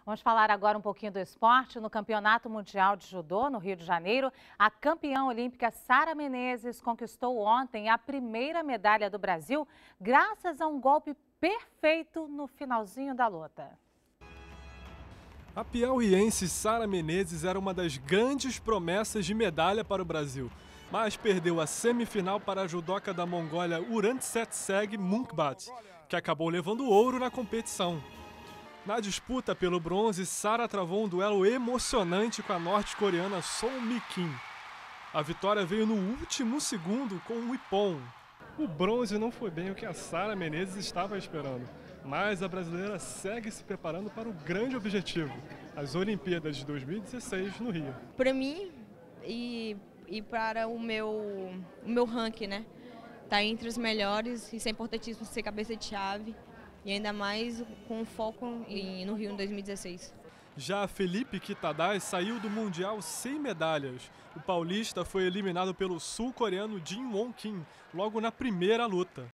Vamos falar agora um pouquinho do esporte. No Campeonato Mundial de Judô, no Rio de Janeiro, a campeã olímpica Sara Menezes conquistou ontem a primeira medalha do Brasil, graças a um golpe perfeito no finalzinho da luta. A piauiense Sara Menezes era uma das grandes promessas de medalha para o Brasil, mas perdeu a semifinal para a judoca da Mongólia Urantsetseg Munkbat, que acabou levando ouro na competição. Na disputa pelo bronze, Sara travou um duelo emocionante com a norte-coreana Son Mi-kim. A vitória veio no último segundo com o ippon. O bronze não foi bem o que a Sara Menezes estava esperando, mas a brasileira segue se preparando para o grande objetivo, as Olimpíadas de 2016 no Rio. Para mim e para o meu ranking, né? Tá entre os melhores, isso é importantíssimo ser cabeça de chave. E ainda mais com foco no Rio em 2016. Já Felipe Kitadai saiu do Mundial sem medalhas. O paulista foi eliminado pelo sul-coreano Jin Won Kim logo na primeira luta.